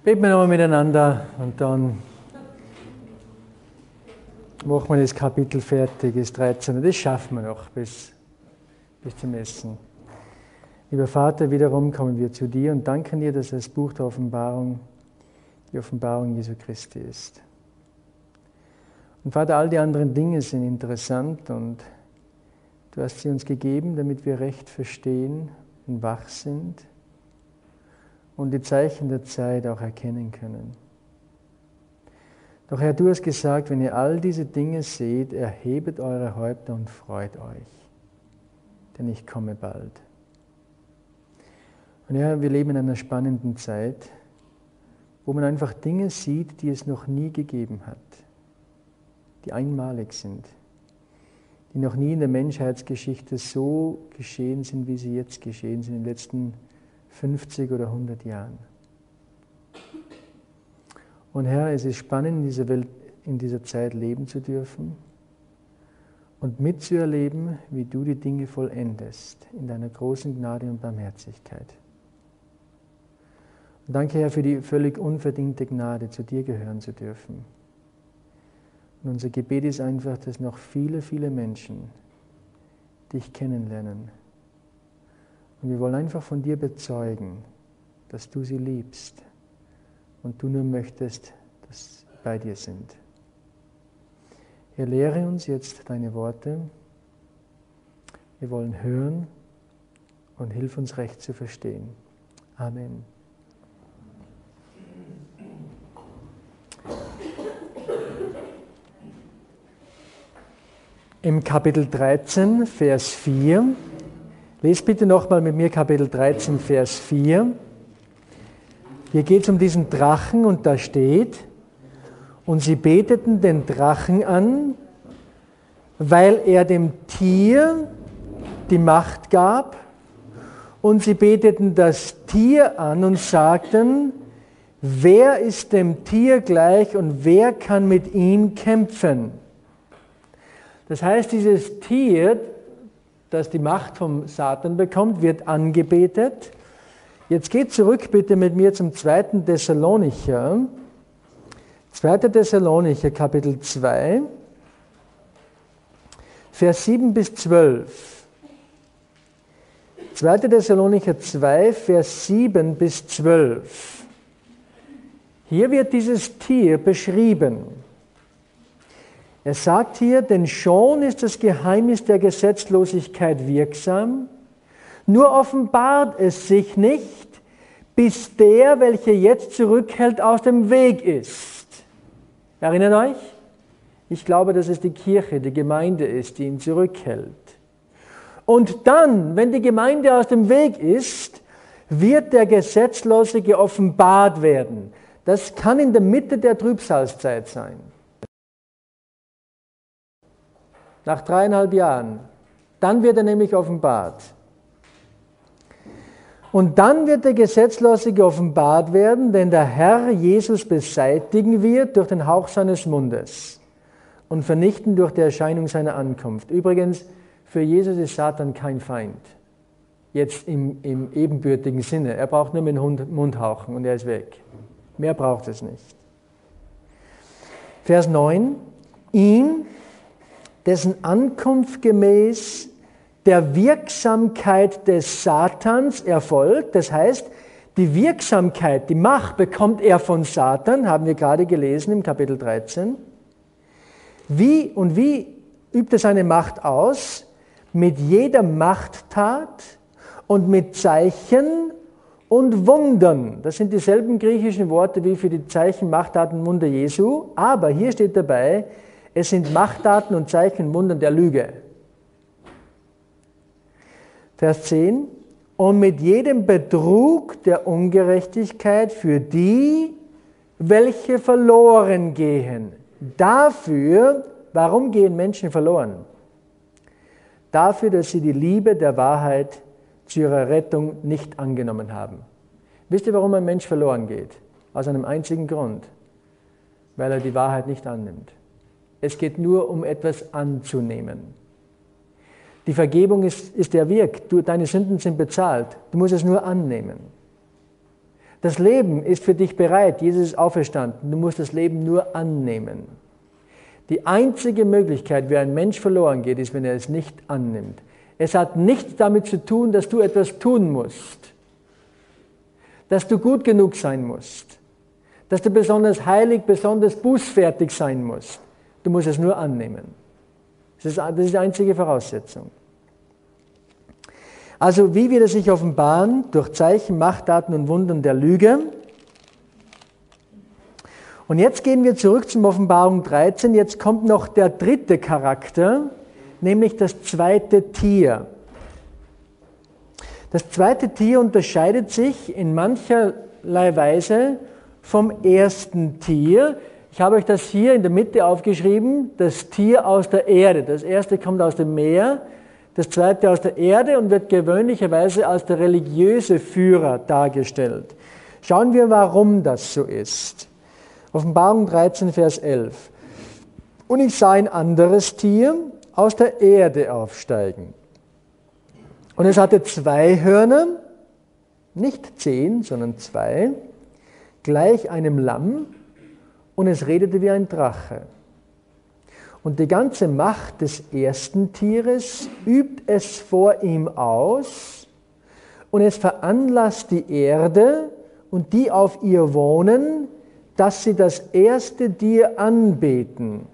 Beten wir nochmal miteinander und dann machen wir das Kapitel fertig, das 13. Das schaffen wir noch bis zum Essen. Lieber Vater, wiederum kommen wir zu dir und danken dir, dass das Buch der Offenbarung die Offenbarung Jesu Christi ist. Und Vater, all die anderen Dinge sind interessant und du hast sie uns gegeben, damit wir recht verstehen und wach sind und die Zeichen der Zeit auch erkennen können. Doch Herr, du hast gesagt, wenn ihr all diese Dinge seht, erhebet eure Häupter und freut euch, denn ich komme bald. Und Herr, wir leben in einer spannenden Zeit, wo man einfach Dinge sieht, die es noch nie gegeben hat, die einmalig sind, die noch nie in der Menschheitsgeschichte so geschehen sind, wie sie jetzt geschehen sind in den letzten 50 oder 100 Jahren. Und Herr, es ist spannend, in dieser Welt, in dieser Zeit leben zu dürfen und mitzuerleben, wie du die Dinge vollendest in deiner großen Gnade und Barmherzigkeit. Und danke, Herr, für die völlig unverdiente Gnade, zu dir gehören zu dürfen. Und unser Gebet ist einfach, dass noch viele, viele Menschen dich kennenlernen. Und wir wollen einfach von dir bezeugen, dass du sie liebst und du nur möchtest, dass sie bei dir sind. Herr, lehre uns jetzt deine Worte. Wir wollen hören und hilf uns recht zu verstehen. Amen. Im Kapitel 13, Vers 4, lest bitte nochmal mit mir Kapitel 13, Vers 4. Hier geht es um diesen Drachen und da steht, und sie beteten den Drachen an, weil er dem Tier die Macht gab, und sie beteten das Tier an und sagten, wer ist dem Tier gleich und wer kann mit ihm kämpfen? Das heißt, dieses Tier, das die Macht vom Satan bekommt, wird angebetet. Jetzt geht zurück bitte mit mir zum 2. Thessalonicher. 2. Thessalonicher, Kapitel 2, Vers 7 bis 12. 2. Thessalonicher 2, Vers 7 bis 12. Hier wird dieses Tier beschrieben. Er sagt hier, denn schon ist das Geheimnis der Gesetzlosigkeit wirksam, nur offenbart es sich nicht, bis der, welcher jetzt zurückhält, aus dem Weg ist. Erinnert euch? Ich glaube, dass es die Kirche, die Gemeinde ist, die ihn zurückhält. Und dann, wenn die Gemeinde aus dem Weg ist, wird der Gesetzlose geoffenbart werden. Das kann in der Mitte der Trübsalzeit sein. Nach 3,5 Jahren. Dann wird er nämlich offenbart. Und dann wird der Gesetzlose geoffenbart werden, den der Herr Jesus beseitigen wird durch den Hauch seines Mundes und vernichten durch die Erscheinung seiner Ankunft. Übrigens, für Jesus ist Satan kein Feind. Jetzt im ebenbürtigen Sinne. Er braucht nur mit dem Mund hauchen und er ist weg. Mehr braucht es nicht. Vers 9. Ihn, dessen Ankunft gemäß der Wirksamkeit des Satans erfolgt. Das heißt, die Wirksamkeit, die Macht bekommt er von Satan, haben wir gerade gelesen im Kapitel 13. Wie übt er seine Macht aus? Mit jeder Machttat und mit Zeichen und Wundern. Das sind dieselben griechischen Worte wie für die Zeichen, Machttaten, Wunder Jesu. Aber hier steht dabei, es sind Machttaten und Zeichen und Wundern der Lüge. Vers 10. Und mit jedem Betrug der Ungerechtigkeit für die, welche verloren gehen. Dafür, warum gehen Menschen verloren? Dafür, dass sie die Liebe der Wahrheit zu ihrer Rettung nicht angenommen haben. Wisst ihr, warum ein Mensch verloren geht? Aus einem einzigen Grund. Weil er die Wahrheit nicht annimmt. Es geht nur um etwas anzunehmen. Die Vergebung ist der Weg. Deine Sünden sind bezahlt. Du musst es nur annehmen. Das Leben ist für dich bereit. Jesus ist auferstanden. Du musst das Leben nur annehmen. Die einzige Möglichkeit, wie ein Mensch verloren geht, ist, wenn er es nicht annimmt. Es hat nichts damit zu tun, dass du etwas tun musst, dass du gut genug sein musst, dass du besonders heilig, besonders bußfertig sein musst. Du musst es nur annehmen. Das ist die einzige Voraussetzung. Also wie wird es sich offenbaren? Durch Zeichen, Machttaten und Wundern der Lüge. Und jetzt gehen wir zurück zum Offenbarung 13. Jetzt kommt noch der dritte Charakter, nämlich das zweite Tier. Das zweite Tier unterscheidet sich in mancherlei Weise vom ersten Tier. Ich habe euch das hier in der Mitte aufgeschrieben, das Tier aus der Erde. Das erste kommt aus dem Meer, das zweite aus der Erde und wird gewöhnlicherweise als der religiöse Führer dargestellt. Schauen wir, warum das so ist. Offenbarung 13, Vers 11. Und ich sah ein anderes Tier aus der Erde aufsteigen. Und es hatte 2 Hörner, nicht 10, sondern 2, gleich einem Lamm, und es redete wie ein Drache. Und die ganze Macht des ersten Tieres übt es vor ihm aus, und es veranlasst die Erde und die auf ihr wohnen, dass sie das erste Tier anbeten,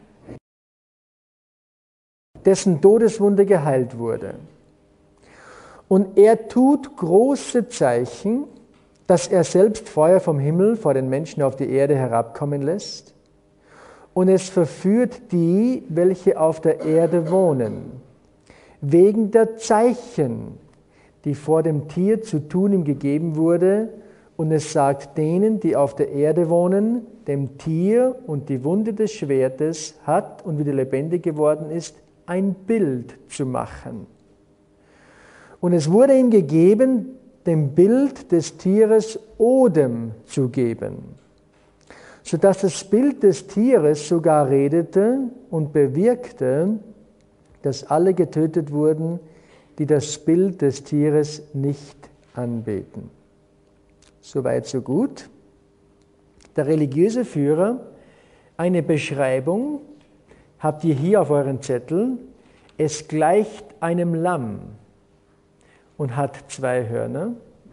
dessen Todeswunde geheilt wurde. Und er tut große Zeichen, dass er selbst Feuer vom Himmel vor den Menschen auf die Erde herabkommen lässt. Und es verführt die, welche auf der Erde wohnen, wegen der Zeichen, die vor dem Tier zu tun ihm gegeben wurde. Und es sagt denen, die auf der Erde wohnen, dem Tier und die Wunde des Schwertes hat und wieder lebendig geworden ist, ein Bild zu machen. Und es wurde ihm gegeben, dem Bild des Tieres Odem zu geben, sodass das Bild des Tieres sogar redete und bewirkte, dass alle getötet wurden, die das Bild des Tieres nicht anbeten. Soweit, so gut. Der religiöse Führer, eine Beschreibung, habt ihr hier auf euren Zetteln. Es gleicht einem Lamm und hat 2 Hörner.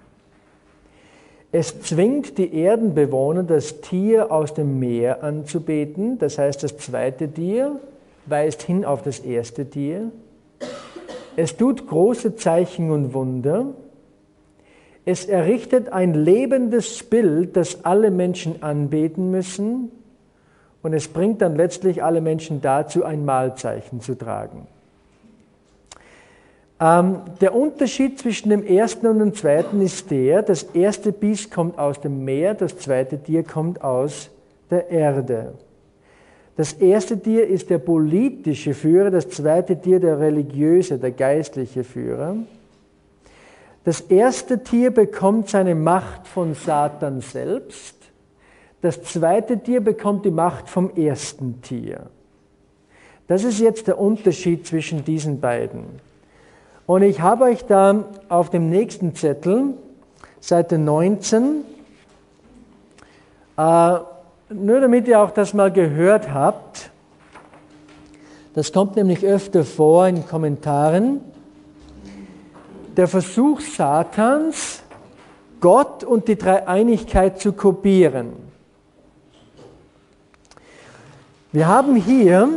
Es zwingt die Erdenbewohner, das Tier aus dem Meer anzubeten. Das heißt, das zweite Tier weist hin auf das erste Tier. Es tut große Zeichen und Wunder. Es errichtet ein lebendes Bild, das alle Menschen anbeten müssen. Und es bringt dann letztlich alle Menschen dazu, ein Mahlzeichen zu tragen. Der Unterschied zwischen dem ersten und dem zweiten ist der, das erste Biest kommt aus dem Meer, das zweite Tier kommt aus der Erde. Das erste Tier ist der politische Führer, das zweite Tier der religiöse, der geistliche Führer. Das erste Tier bekommt seine Macht von Satan selbst, das zweite Tier bekommt die Macht vom ersten Tier. Das ist jetzt der Unterschied zwischen diesen beiden. Und ich habe euch da auf dem nächsten Zettel, Seite 19, nur damit ihr auch das mal gehört habt, das kommt nämlich öfter vor in Kommentaren, der Versuch Satans, Gott und die Dreieinigkeit zu kopieren. Wir haben hier,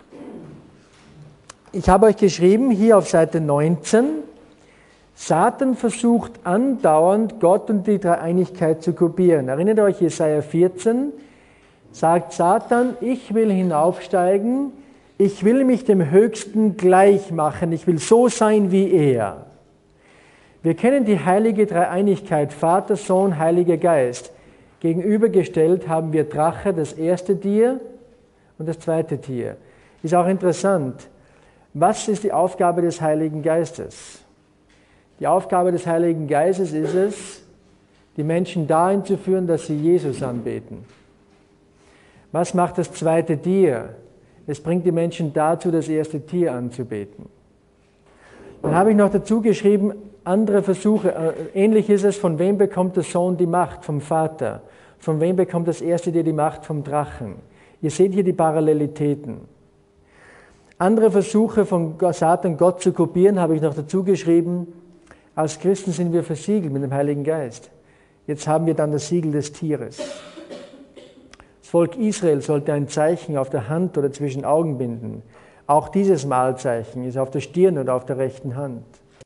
ich habe euch geschrieben, hier auf Seite 19, Satan versucht andauernd, Gott und die Dreieinigkeit zu kopieren. Erinnert euch, Jesaja 14, sagt Satan, ich will hinaufsteigen, ich will mich dem Höchsten gleich machen, ich will so sein wie er. Wir kennen die heilige Dreieinigkeit, Vater, Sohn, Heiliger Geist. Gegenübergestellt haben wir Drache, das erste Tier und das zweite Tier. Ist auch interessant. Was ist die Aufgabe des Heiligen Geistes? Die Aufgabe des Heiligen Geistes ist es, die Menschen dahin zu führen, dass sie Jesus anbeten. Was macht das zweite Tier? Es bringt die Menschen dazu, das erste Tier anzubeten. Dann habe ich noch dazu geschrieben, andere Versuche. Ähnlich ist es, von wem bekommt der Sohn die Macht? Vom Vater. Von wem bekommt das erste Tier die Macht? Vom Drachen. Ihr seht hier die Parallelitäten. Andere Versuche von Satan, Gott zu kopieren, habe ich noch dazu geschrieben. Als Christen sind wir versiegelt mit dem Heiligen Geist. Jetzt haben wir dann das Siegel des Tieres. Das Volk Israel sollte ein Zeichen auf der Hand oder zwischen Augen binden. Auch dieses Mahlzeichen ist auf der Stirn oder auf der rechten Hand.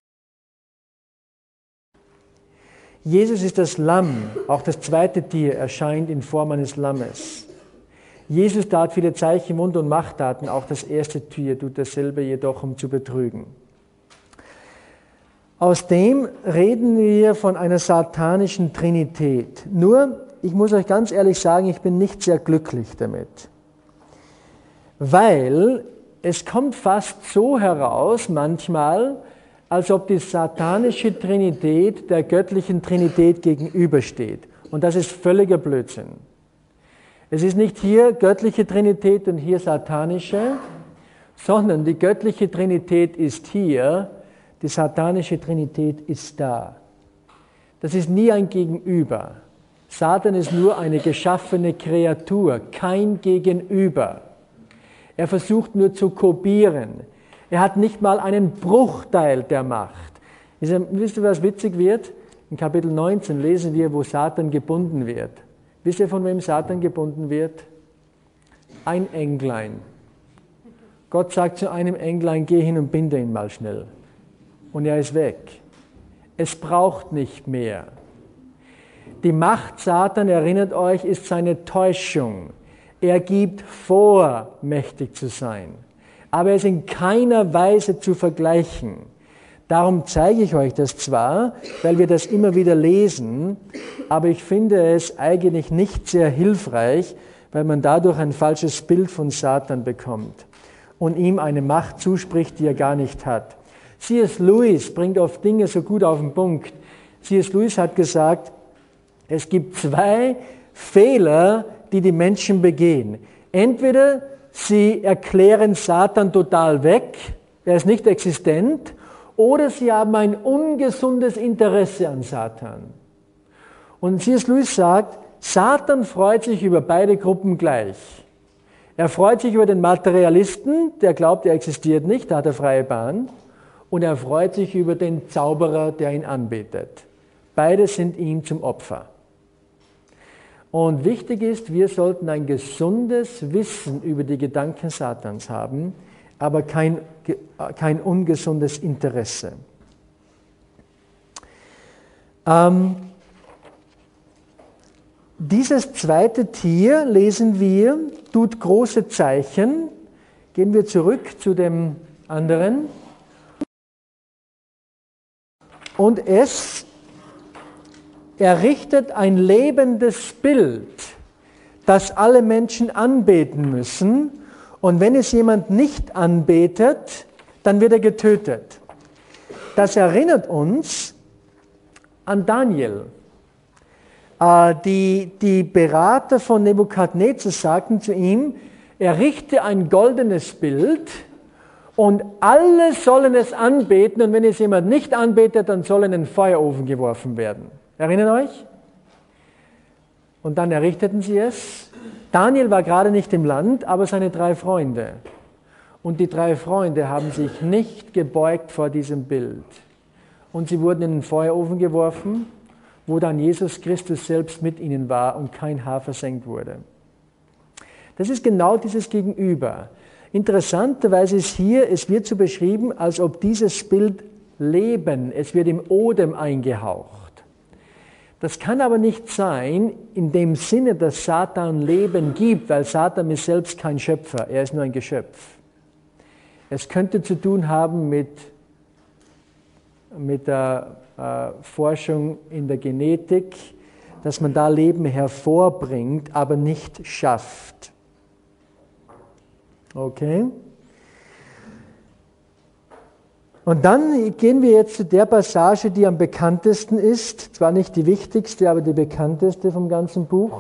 Jesus ist das Lamm, auch das zweite Tier erscheint in Form eines Lammes. Jesus tat viele Zeichen, Wunder und Machttaten, auch das erste Tier tut dasselbe, jedoch um zu betrügen. Aus dem reden wir von einer satanischen Trinität. Nur, ich muss euch ganz ehrlich sagen, ich bin nicht sehr glücklich damit. Weil es kommt fast so heraus manchmal, als ob die satanische Trinität der göttlichen Trinität gegenübersteht. Und das ist völliger Blödsinn. Es ist nicht hier göttliche Trinität und hier satanische, sondern die göttliche Trinität ist hier, die satanische Trinität ist da. Das ist nie ein Gegenüber. Satan ist nur eine geschaffene Kreatur, kein Gegenüber. Er versucht nur zu kopieren. Er hat nicht mal einen Bruchteil der Macht. Wisst ihr, was witzig wird? In Kapitel 19 lesen wir, wo Satan gebunden wird. Wisst ihr, von wem Satan gebunden wird? Ein Englein. Gott sagt zu einem Englein, geh hin und binde ihn mal schnell. Und er ist weg. Es braucht nicht mehr. Die Macht Satan, erinnert euch, ist seine Täuschung. Er gibt vor, mächtig zu sein. Aber er ist in keiner Weise zu vergleichen. Darum zeige ich euch das zwar, weil wir das immer wieder lesen, aber ich finde es eigentlich nicht sehr hilfreich, weil man dadurch ein falsches Bild von Satan bekommt und ihm eine Macht zuspricht, die er gar nicht hat. C.S. Lewis bringt oft Dinge so gut auf den Punkt. C.S. Lewis hat gesagt, es gibt zwei Fehler, die die Menschen begehen. Entweder sie erklären Satan total weg, er ist nicht existent, oder sie haben ein ungesundes Interesse an Satan. Und C.S. Lewis sagt, Satan freut sich über beide Gruppen gleich. Er freut sich über den Materialisten, der glaubt, er existiert nicht, da hat er freie Bahn. Und er freut sich über den Zauberer, der ihn anbetet. Beide sind ihm zum Opfer. Und wichtig ist, wir sollten ein gesundes Wissen über die Gedanken Satans haben, aber kein ungesundes Interesse. Dieses zweite Tier, lesen wir, tut große Zeichen. Gehen wir zurück zu dem anderen. Und es errichtet ein lebendes Bild, das alle Menschen anbeten müssen. Und wenn es jemand nicht anbetet, dann wird er getötet. Das erinnert uns an Daniel. Die Berater von Nebukadnezar sagten zu ihm, errichte ein goldenes Bild und alle sollen es anbeten und wenn es jemand nicht anbetet, dann soll in den Feuerofen geworfen werden. Erinnert euch? Und dann errichteten sie es. Daniel war gerade nicht im Land, aber seine 3 Freunde. Und die 3 Freunde haben sich nicht gebeugt vor diesem Bild. Und sie wurden in den Feuerofen geworfen, wo dann Jesus Christus selbst mit ihnen war und kein Haar versenkt wurde. Das ist genau dieses Gegenüber. Interessanterweise ist hier, es wird so beschrieben, als ob dieses Bild Leben, es wird im Odem eingehaucht. Das kann aber nicht sein, in dem Sinne, dass Satan Leben gibt, weil Satan ist selbst kein Schöpfer, er ist nur ein Geschöpf. Es könnte zu tun haben mit der Forschung in der Genetik, dass man da Leben hervorbringt, aber nicht schafft. Okay? Und dann gehen wir jetzt zu der Passage, die am bekanntesten ist, zwar nicht die wichtigste, aber die bekannteste vom ganzen Buch.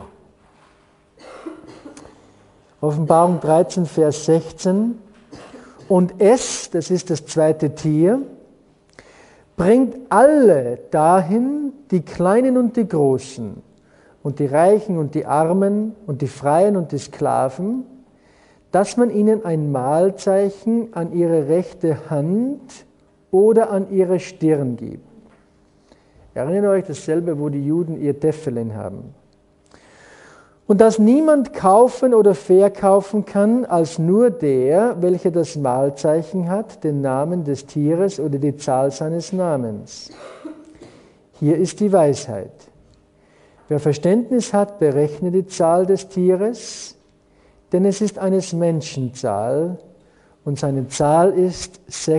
Offenbarung 13, Vers 16. Und es, das ist das zweite Tier, bringt alle dahin, die Kleinen und die Großen, und die Reichen und die Armen und die Freien und die Sklaven, dass man ihnen ein Mahlzeichen an ihre rechte Hand oder an ihre Stirn gibt. Erinnert euch dasselbe, wo die Juden ihr Tephelin haben. Und dass niemand kaufen oder verkaufen kann, als nur der, welcher das Mahlzeichen hat, den Namen des Tieres oder die Zahl seines Namens. Hier ist die Weisheit. Wer Verständnis hat, berechne die Zahl des Tieres, denn es ist eines Menschen Zahl und seine Zahl ist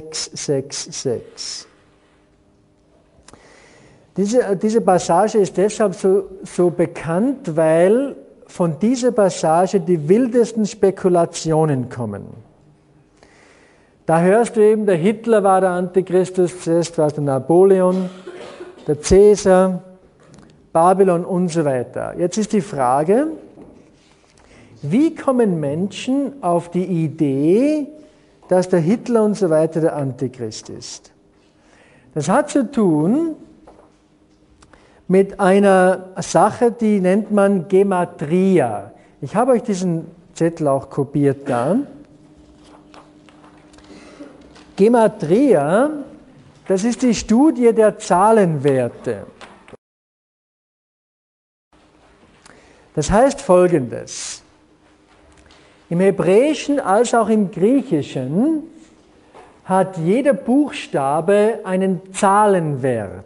666. Diese Passage ist deshalb so bekannt, weil von dieser Passage die wildesten Spekulationen kommen. Da hörst du eben, der Hitler war der Antichristus, zuerst war es der Napoleon, der Cäsar, Babylon und so weiter. Jetzt ist die Frage, wie kommen Menschen auf die Idee, dass der Hitler und so weiter der Antichrist ist? Das hat zu tun mit einer Sache, die nennt man Gematria. Ich habe euch diesen Zettel auch kopiert da. Gematria, das ist die Studie der Zahlenwerte. Das heißt Folgendes. Im Hebräischen als auch im Griechischen hat jeder Buchstabe einen Zahlenwert.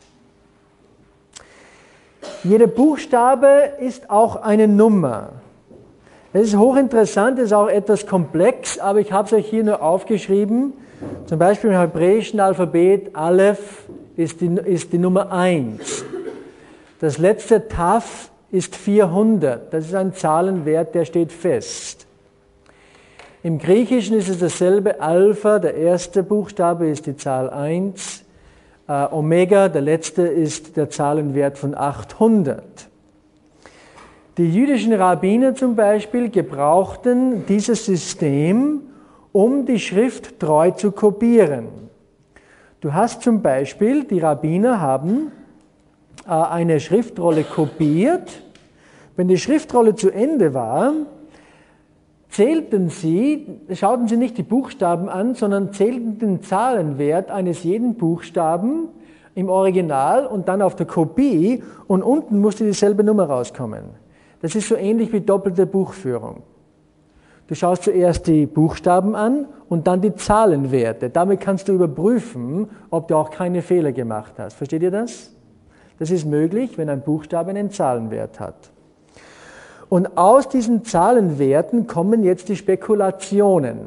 Jeder Buchstabe ist auch eine Nummer. Das ist hochinteressant, das ist auch etwas komplex, aber ich habe es euch hier nur aufgeschrieben. Zum Beispiel im hebräischen Alphabet Aleph ist die Nummer 1. Das letzte Taf ist 400. Das ist ein Zahlenwert, der steht fest. Im Griechischen ist es dasselbe. Alpha, der erste Buchstabe ist die Zahl 1. Omega, der letzte, ist der Zahlenwert von 800. Die jüdischen Rabbiner zum Beispiel gebrauchten dieses System, um die Schrift treu zu kopieren. Du hast zum Beispiel, die Rabbiner haben eine Schriftrolle kopiert. Wenn die Schriftrolle zu Ende war, schauten sie nicht die Buchstaben an, sondern zählten den Zahlenwert eines jeden Buchstaben im Original und dann auf der Kopie und unten musste dieselbe Nummer rauskommen. Das ist so ähnlich wie doppelte Buchführung. Du schaust zuerst die Buchstaben an und dann die Zahlenwerte. Damit kannst du überprüfen, ob du auch keine Fehler gemacht hast. Versteht ihr das? Das ist möglich, wenn ein Buchstabe einen Zahlenwert hat. Und aus diesen Zahlenwerten kommen jetzt die Spekulationen.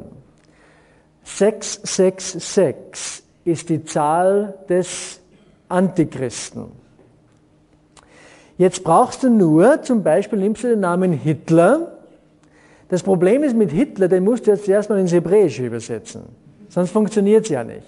666 ist die Zahl des Antichristen. Jetzt brauchst du nur, zum Beispiel nimmst du den Namen Hitler. Das Problem ist mit Hitler, den musst du jetzt erstmal ins Hebräische übersetzen. Sonst funktioniert es ja nicht.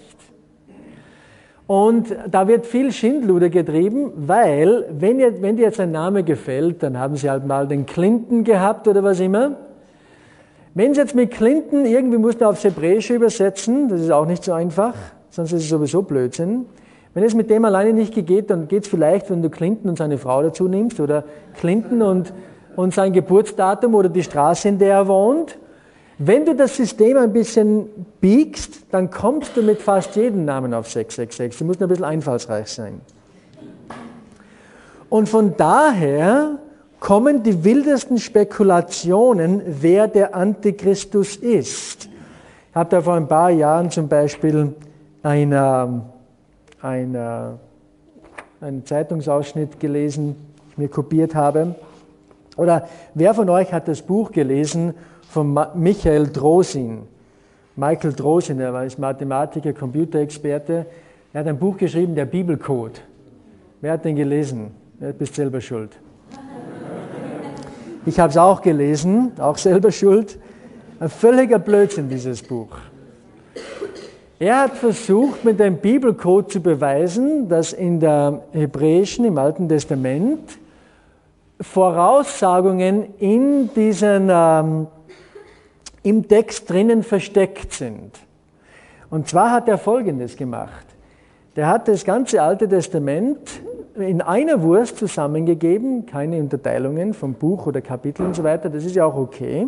Und da wird viel Schindluder getrieben, weil, wenn dir jetzt ein Name gefällt, dann haben sie halt mal den Clinton gehabt oder was immer. Wenn es jetzt mit Clinton, irgendwie musst du aufs Hebräische übersetzen, das ist auch nicht so einfach, sonst ist es sowieso Blödsinn. Wenn es mit dem alleine nicht geht, dann geht es vielleicht, wenn du Clinton und seine Frau dazu nimmst oder Clinton und sein Geburtsdatum oder die Straße, in der er wohnt. Wenn du das System ein bisschen biegst, dann kommst du mit fast jedem Namen auf 666. Du musst ein bisschen einfallsreich sein. Und von daher kommen die wildesten Spekulationen, wer der Antichristus ist. Ich habe da vor ein paar Jahren zum Beispiel einen Zeitungsausschnitt gelesen, den ich mir kopiert habe. Oder wer von euch hat das Buch gelesen von Michael Drosin? Michael Drosin, er war Mathematiker, Computerexperte. Er hat ein Buch geschrieben, der Bibelcode. Wer hat den gelesen? Du bist selber schuld. Ich habe es auch gelesen, auch selber schuld. Ein völliger Blödsinn, dieses Buch. Er hat versucht, mit dem Bibelcode zu beweisen, dass in der Hebräischen, im Alten Testament, Voraussagungen im Text drinnen versteckt sind. Und zwar hat er Folgendes gemacht. Der hat das ganze Alte Testament in einer Wurst zusammengegeben, keine Unterteilungen vom Buch oder Kapitel und so weiter, das ist ja auch okay.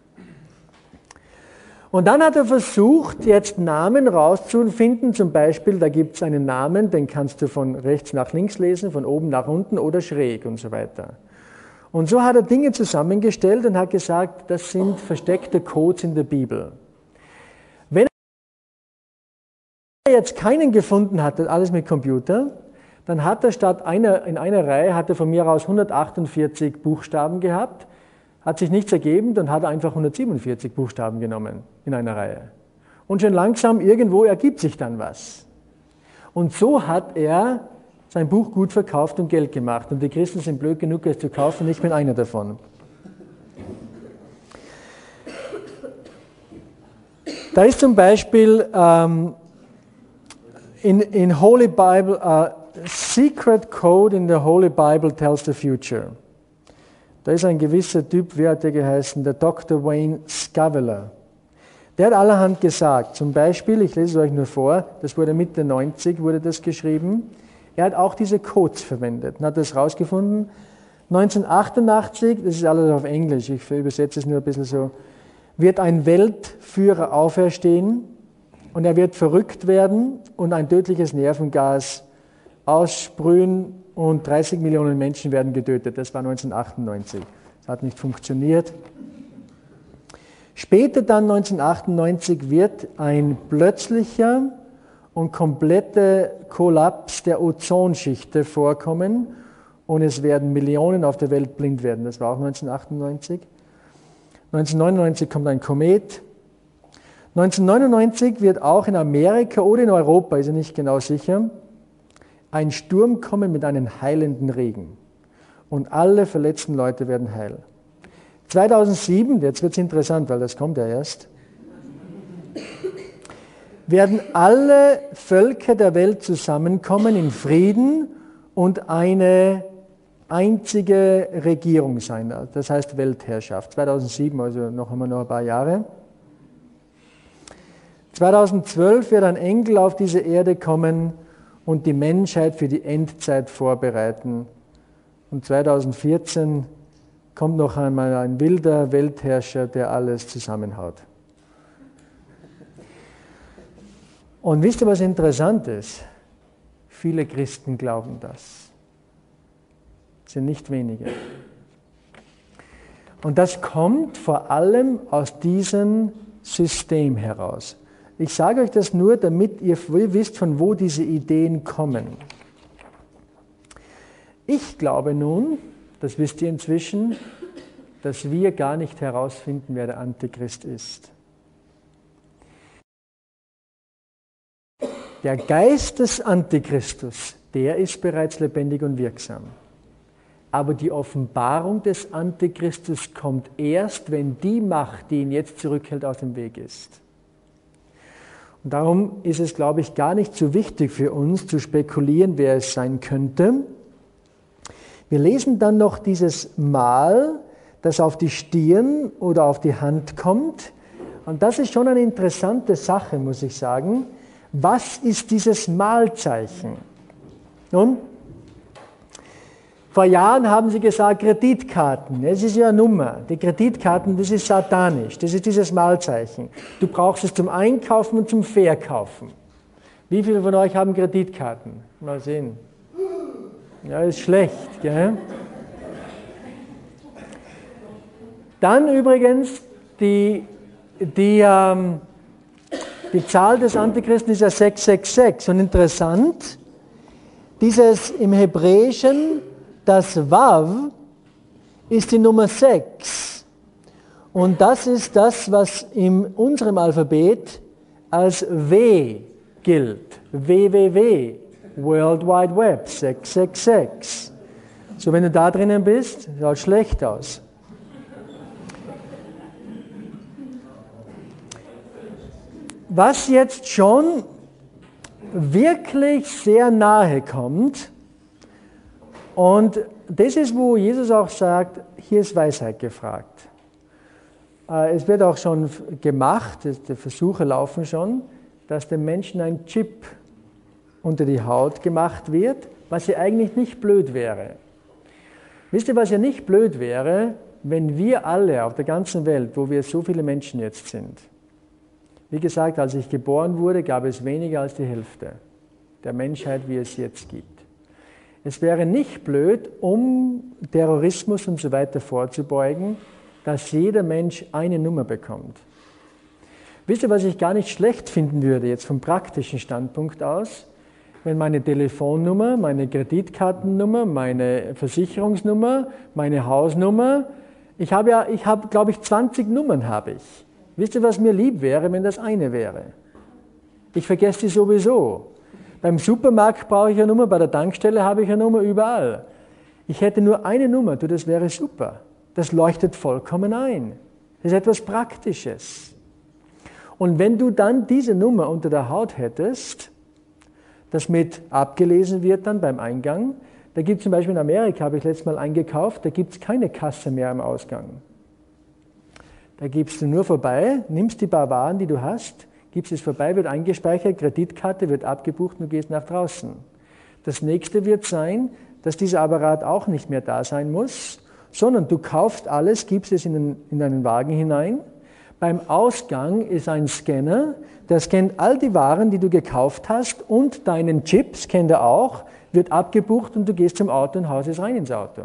Und dann hat er versucht, jetzt Namen rauszufinden, zum Beispiel, da gibt es einen Namen, den kannst du von rechts nach links lesen, von oben nach unten oder schräg und so weiter. Und so hat er Dinge zusammengestellt und hat gesagt, das sind versteckte Codes in der Bibel. Wenn er jetzt keinen gefunden hat, alles mit Computer, dann hat er in einer Reihe, hat er von mir aus 148 Buchstaben gehabt, hat sich nichts ergeben, dann hat er einfach 147 Buchstaben genommen in einer Reihe. Und schon langsam irgendwo ergibt sich dann was. Und so hat er sein Buch gut verkauft und Geld gemacht. Und die Christen sind blöd genug, es zu kaufen, ich bin einer davon. Da ist zum Beispiel in Holy Bible, Secret Code in the Holy Bible tells the future. Da ist ein gewisser Typ, wie hat der geheißen, der Dr. Wayne Scaveller. Der hat allerhand gesagt, zum Beispiel, ich lese es euch nur vor, das wurde Mitte 90, wurde das geschrieben. Er hat auch diese Codes verwendet und hat das rausgefunden. 1988, das ist alles auf Englisch, ich übersetze es nur ein bisschen so, wird ein Weltführer auferstehen und er wird verrückt werden und ein tödliches Nervengas aussprühen und 30 Millionen Menschen werden getötet. Das war 1998. Das hat nicht funktioniert. Später dann 1998 wird ein plötzlicher und kompletter Kollaps der Ozonschicht vorkommen und es werden Millionen auf der Welt blind werden. Das war auch 1998. 1999 kommt ein Komet. 1999 wird auch in Amerika oder in Europa, ist ja nicht genau sicher, ein Sturm kommen mit einem heilenden Regen. Und alle verletzten Leute werden heil. 2007, jetzt wird es interessant, weil das kommt ja erst, werden alle Völker der Welt zusammenkommen in Frieden und eine einzige Regierung sein. Das heißt Weltherrschaft. 2007, also noch einmal noch ein paar Jahre. 2012 wird ein Engel auf diese Erde kommen und die Menschheit für die Endzeit vorbereiten. Und 2014 kommt noch einmal ein wilder Weltherrscher, der alles zusammenhaut. Und wisst ihr, was interessant ist? Viele Christen glauben das. Es sind nicht wenige. Und das kommt vor allem aus diesem System heraus. Ich sage euch das nur, damit ihr wisst, von wo diese Ideen kommen. Ich glaube nun, das wisst ihr inzwischen, dass wir gar nicht herausfinden, wer der Antichrist ist. Der Geist des Antichristus, der ist bereits lebendig und wirksam. Aber die Offenbarung des Antichristus kommt erst, wenn die Macht, die ihn jetzt zurückhält, aus dem Weg ist. Und darum ist es, glaube ich, gar nicht so wichtig für uns zu spekulieren, wer es sein könnte. Wir lesen dann noch dieses Mal, das auf die Stirn oder auf die Hand kommt. Und das ist schon eine interessante Sache, muss ich sagen. Was ist dieses Malzeichen? Nun, vor Jahren haben sie gesagt, Kreditkarten, es ist ja eine Nummer. Die Kreditkarten, das ist satanisch, das ist dieses Malzeichen. Du brauchst es zum Einkaufen und zum Verkaufen. Wie viele von euch haben Kreditkarten? Mal sehen. Ja, ist schlecht, gell? Dann übrigens, die Zahl des Antichristen ist ja 666. Und interessant, dieses im Hebräischen, das Wav, ist die Nummer 6. Und das ist das, was in unserem Alphabet als W gilt. WWW, World Wide Web, 666. So, wenn du da drinnen bist, schaut schlecht aus. Was jetzt schon wirklich sehr nahe kommt, und das ist, wo Jesus auch sagt, hier ist Weisheit gefragt. Es wird auch schon gemacht, die Versuche laufen schon, dass dem Menschen ein Chip unter die Haut gemacht wird, was ja eigentlich nicht blöd wäre. Wisst ihr, was ja nicht blöd wäre, wenn wir alle auf der ganzen Welt, wo wir so viele Menschen jetzt sind, wie gesagt, als ich geboren wurde, gab es weniger als die Hälfte der Menschheit, wie es jetzt gibt. Es wäre nicht blöd, um Terrorismus und so weiter vorzubeugen, dass jeder Mensch eine Nummer bekommt. Wisst ihr, was ich gar nicht schlecht finden würde, jetzt vom praktischen Standpunkt aus, wenn meine Telefonnummer, meine Kreditkartennummer, meine Versicherungsnummer, meine Hausnummer, ich habe, glaube ich, 20 Nummern habe ich. Wisst ihr, was mir lieb wäre, wenn das eine wäre? Ich vergesse die sowieso. Beim Supermarkt brauche ich eine Nummer, bei der Tankstelle habe ich eine Nummer, überall. Ich hätte nur eine Nummer, das wäre super. Das leuchtet vollkommen ein. Das ist etwas Praktisches. Und wenn du dann diese Nummer unter der Haut hättest, das mit abgelesen wird dann beim Eingang, da gibt es zum Beispiel in Amerika, habe ich letztes Mal eingekauft, da gibt es keine Kasse mehr am Ausgang. Da gibst du nur vorbei, nimmst die paar Waren, die du hast, gibst es vorbei, wird eingespeichert, Kreditkarte wird abgebucht und du gehst nach draußen. Das nächste wird sein, dass dieser Apparat auch nicht mehr da sein muss, sondern du kaufst alles, gibst es in einen Wagen hinein. Beim Ausgang ist ein Scanner, der scannt all die Waren, die du gekauft hast und deinen Chip, scannt er auch, wird abgebucht und du gehst zum Auto und haust es rein ins Auto.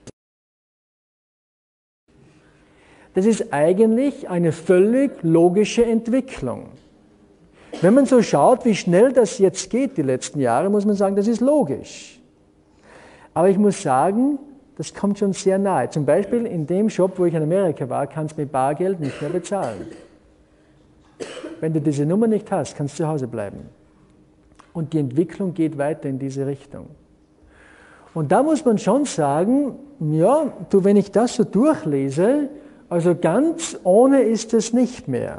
Das ist eigentlich eine völlig logische Entwicklung. Wenn man so schaut, wie schnell das jetzt geht, die letzten Jahre, muss man sagen, das ist logisch. Aber ich muss sagen, das kommt schon sehr nahe. Zum Beispiel in dem Shop, wo ich in Amerika war, kannst du mit Bargeld nicht mehr bezahlen. Wenn du diese Nummer nicht hast, kannst du zu Hause bleiben. Und die Entwicklung geht weiter in diese Richtung. Und da muss man schon sagen, ja, du, wenn ich das so durchlese, also ganz ohne ist es nicht mehr.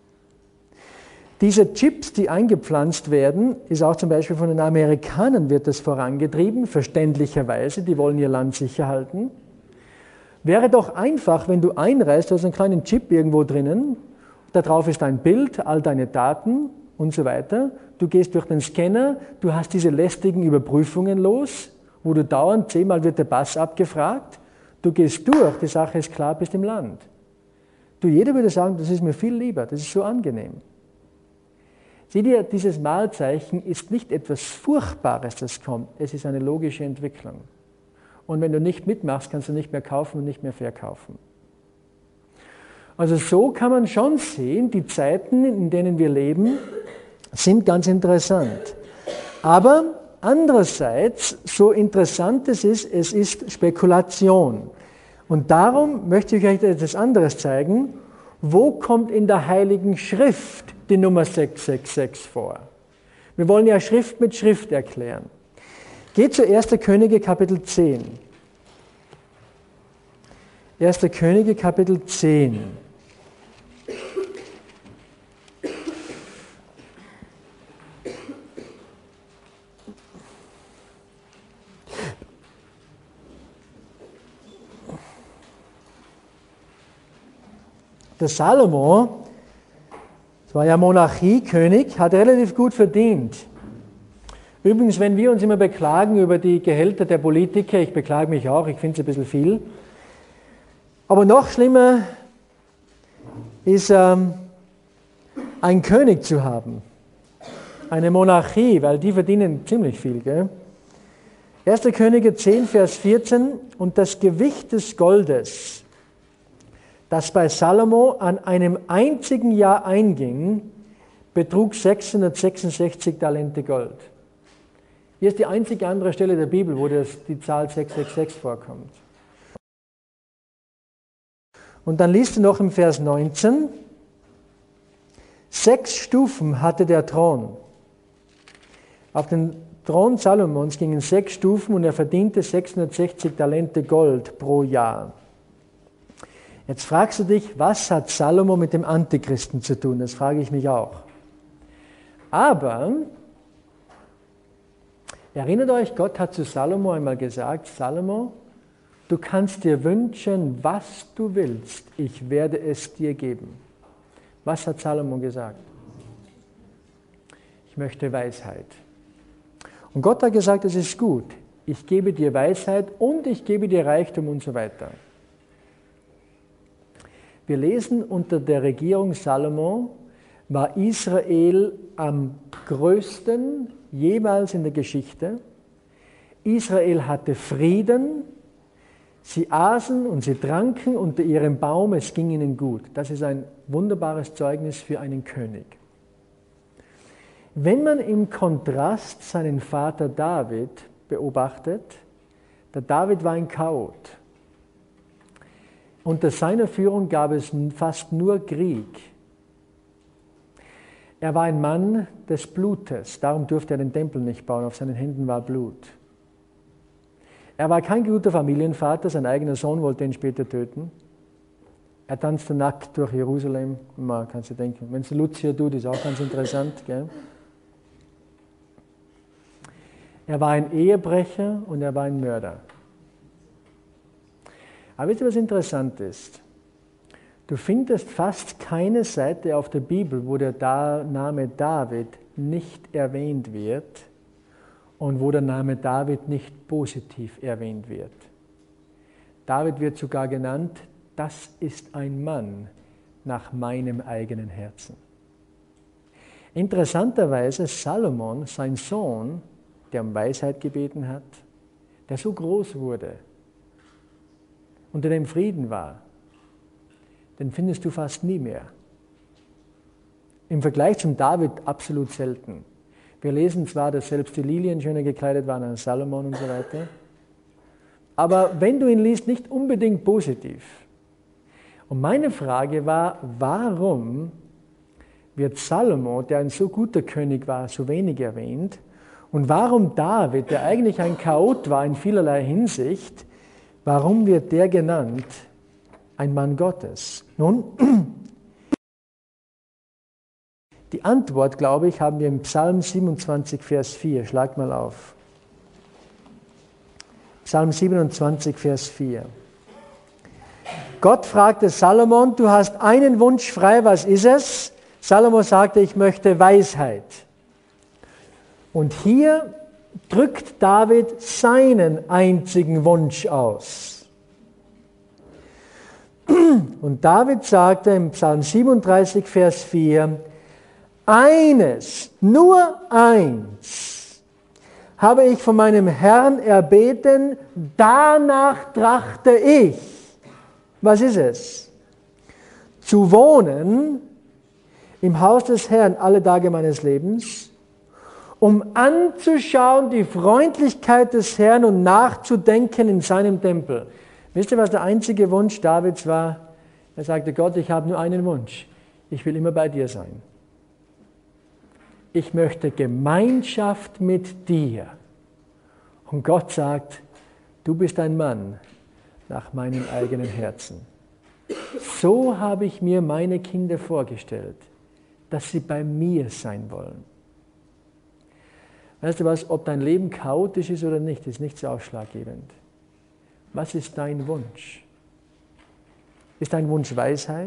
Diese Chips, die eingepflanzt werden, ist auch zum Beispiel von den Amerikanern wird das vorangetrieben, verständlicherweise, die wollen ihr Land sicher halten. Wäre doch einfach, wenn du einreist, du hast einen kleinen Chip irgendwo drinnen, da drauf ist dein Bild, all deine Daten und so weiter. Du gehst durch den Scanner, du hast diese lästigen Überprüfungen los, wo du dauernd 10-mal wird der Pass abgefragt. Du gehst durch, die Sache ist klar, bist im Land. Du, jeder würde sagen, das ist mir viel lieber, das ist so angenehm. Seht ihr, dieses Malzeichen ist nicht etwas Furchtbares, das kommt, es ist eine logische Entwicklung. Und wenn du nicht mitmachst, kannst du nicht mehr kaufen und nicht mehr verkaufen. Also so kann man schon sehen, die Zeiten, in denen wir leben, sind ganz interessant. Aber andererseits, so interessant es ist Spekulation. Und darum möchte ich euch etwas anderes zeigen. Wo kommt in der Heiligen Schrift die Nummer 666 vor? Wir wollen ja Schrift mit Schrift erklären. Geht zu 1. Könige Kapitel 10. 1. Könige Kapitel 10. Der Salomo, das war ja Monarchiekönig, hat relativ gut verdient. Übrigens, wenn wir uns immer beklagen über die Gehälter der Politiker, ich beklage mich auch, ich finde es ein bisschen viel, aber noch schlimmer ist ein König zu haben, eine Monarchie, weil die verdienen ziemlich viel. Gell? 1. Könige 10, Vers 14, und das Gewicht des Goldes, das bei Salomo an einem einzigen Jahr einging, betrug 666 Talente Gold. Hier ist die einzige andere Stelle der Bibel, wo die Zahl 666 vorkommt. Und dann liest du noch im Vers 19, 6 Stufen hatte der Thron. Auf den Thron Salomons gingen 6 Stufen und er verdiente 660 Talente Gold pro Jahr. Jetzt fragst du dich, was hat Salomo mit dem Antichristen zu tun? Das frage ich mich auch. Aber, erinnert euch, Gott hat zu Salomo einmal gesagt, Salomo, du kannst dir wünschen, was du willst, ich werde es dir geben. Was hat Salomo gesagt? Ich möchte Weisheit. Und Gott hat gesagt, es ist gut. Ich gebe dir Weisheit und ich gebe dir Reichtum und so weiter. Wir lesen, unter der Regierung Salomo war Israel am größten jemals in der Geschichte. Israel hatte Frieden, sie aßen und sie tranken unter ihrem Baum, es ging ihnen gut. Das ist ein wunderbares Zeugnis für einen König. Wenn man im Kontrast seinen Vater David beobachtet, der David war ein Chaot. Unter seiner Führung gab es fast nur Krieg. Er war ein Mann des Blutes, darum durfte er den Tempel nicht bauen, auf seinen Händen war Blut. Er war kein guter Familienvater, sein eigener Sohn wollte ihn später töten. Er tanzte nackt durch Jerusalem, man kann sich denken, wenn es Lucia tut, ist auch ganz interessant. Gell? Er war ein Ehebrecher und er war ein Mörder. Aber wisst ihr, was interessant ist? Du findest fast keine Seite auf der Bibel, wo der Name David nicht erwähnt wird und wo der Name David nicht positiv erwähnt wird. David wird sogar genannt, das ist ein Mann nach meinem eigenen Herzen. Interessanterweise Salomon, sein Sohn, der um Weisheit gebeten hat, der so groß wurde, unter dem Frieden war, den findest du fast nie mehr. Im Vergleich zum David absolut selten. Wir lesen zwar, dass selbst die Lilien schöner gekleidet waren als Salomon und so weiter, aber wenn du ihn liest, nicht unbedingt positiv. Und meine Frage war, warum wird Salomo, der ein so guter König war, so wenig erwähnt? Und warum David, der eigentlich ein Chaot war in vielerlei Hinsicht, warum wird der genannt ein Mann Gottes? Nun, die Antwort, glaube ich, haben wir im Psalm 27, Vers 4. Schlag mal auf. Psalm 27, Vers 4. Gott fragte Salomon, du hast einen Wunsch frei, was ist es? Salomo sagte, ich möchte Weisheit. Und hier drückt David seinen einzigen Wunsch aus. Und David sagte im Psalm 37, Vers 4, eines, nur eins, habe ich von meinem Herrn erbeten, danach trachte ich. Was ist es? Zu wohnen im Haus des Herrn alle Tage meines Lebens, um anzuschauen die Freundlichkeit des Herrn und nachzudenken in seinem Tempel. Wisst ihr, was der einzige Wunsch Davids war? Er sagte, Gott, ich habe nur einen Wunsch. Ich will immer bei dir sein. Ich möchte Gemeinschaft mit dir. Und Gott sagt, du bist ein Mann nach meinem eigenen Herzen. So habe ich mir meine Kinder vorgestellt, dass sie bei mir sein wollen. Weißt du was, ob dein Leben chaotisch ist oder nicht, ist nicht so ausschlaggebend. Was ist dein Wunsch? Ist dein Wunsch Weisheit?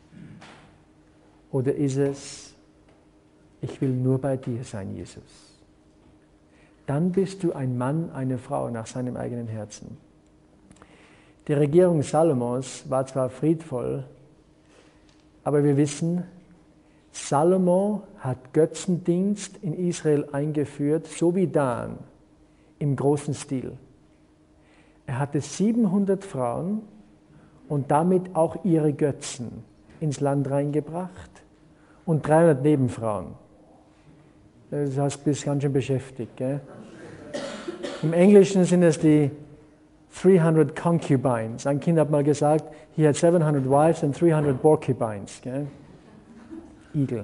Oder ist es, ich will nur bei dir sein, Jesus? Dann bist du ein Mann, eine Frau nach seinem eigenen Herzen. Die Regierung Salomos war zwar friedvoll, aber wir wissen, Salomo hat Götzendienst in Israel eingeführt, so wie Dan, im großen Stil. Er hatte 700 Frauen und damit auch ihre Götzen ins Land reingebracht und 300 Nebenfrauen. Das bist ganz schön beschäftigt. Gell? Im Englischen sind es die 300 concubines. Ein Kind hat mal gesagt, he had 700 wives and 300 porcupines. Gell? Igel.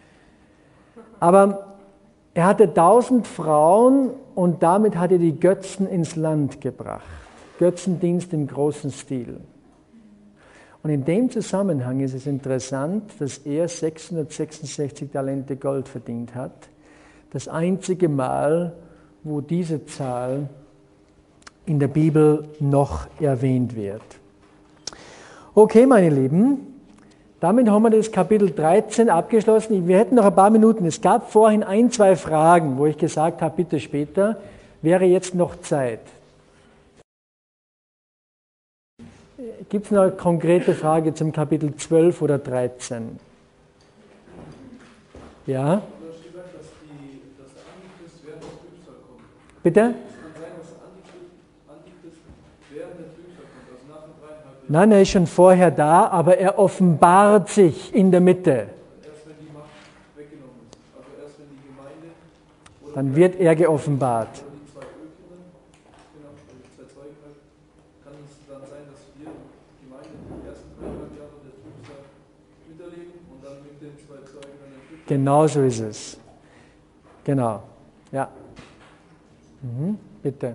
Aber er hatte 1000 Frauen und damit hat er die Götzen ins Land gebracht. Götzendienst im großen Stil. Und in dem Zusammenhang ist es interessant, dass er 666 Talente Gold verdient hat. Das einzige Mal, wo diese Zahl in der Bibel noch erwähnt wird. Okay, meine Lieben, Damit haben wir das Kapitel 13 abgeschlossen. Wir hätten noch ein paar Minuten. Es gab vorhin ein, zwei Fragen, wo ich gesagt habe, bitte später. Wäre jetzt noch Zeit? Gibt es noch eine konkrete Frage zum Kapitel 12 oder 13? Ja? Bitte? Nein, er ist schon vorher da, aber er offenbart sich in der Mitte. Erst wenn die Macht weggenommen ist, also erst wenn die Gemeinde... Dann wird er geoffenbart. Die zwei Öltüren, genau, die zwei Zeugen, kann es dann sein, dass wir Gemeinde die ersten 3,5 Jahre der Trübsal miterleben und dann mit den zwei Zeugen dann der Trübsal. Genau so ist es. Genau, ja. Bitte.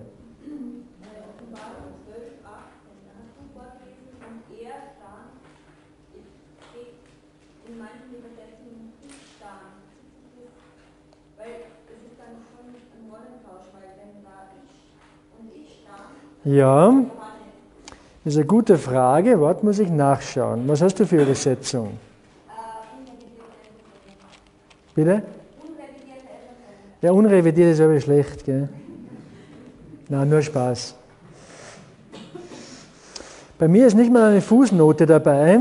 Ja, das ist eine gute Frage. Warte, muss ich nachschauen. Was hast du für Übersetzung? Bitte? Ja, unrevidiert ist aber schlecht, gell? Nein, nur Spaß. Bei mir ist nicht mal eine Fußnote dabei.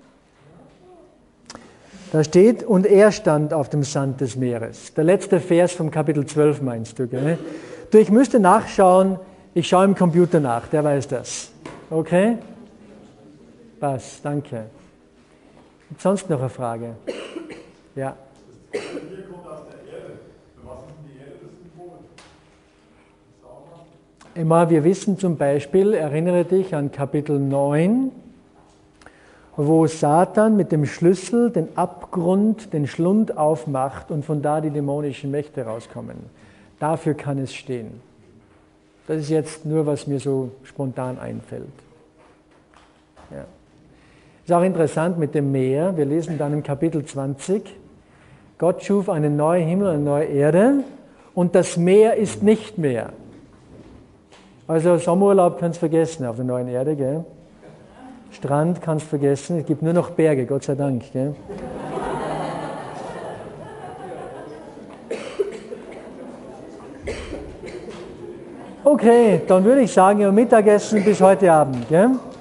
Da steht, und er stand auf dem Sand des Meeres. Der letzte Vers vom Kapitel 12 meinst du, gell? Du, ich müsste nachschauen. Ich schaue im Computer nach, der weiß das. Okay? Passt, danke. Gibt es sonst noch eine Frage? Ja. Das Bier kommt aus der Erde. Für was ist die Erde das Symbol? Immer, wir wissen zum Beispiel, erinnere dich an Kapitel 9, wo Satan mit dem Schlüssel den Abgrund, den Schlund aufmacht und von da die dämonischen Mächte rauskommen. Dafür kann es stehen. Das ist jetzt nur, was mir so spontan einfällt. Ja. Ist auch interessant mit dem Meer. Wir lesen dann im Kapitel 20, Gott schuf einen neuen Himmel und eine neue Erde und das Meer ist nicht mehr. Also Sommerurlaub kannst du vergessen auf der neuen Erde, gell? Strand kannst du vergessen, es gibt nur noch Berge, Gott sei Dank. Gell? Okay, dann würde ich sagen, Mittagessen bis heute Abend. Gell?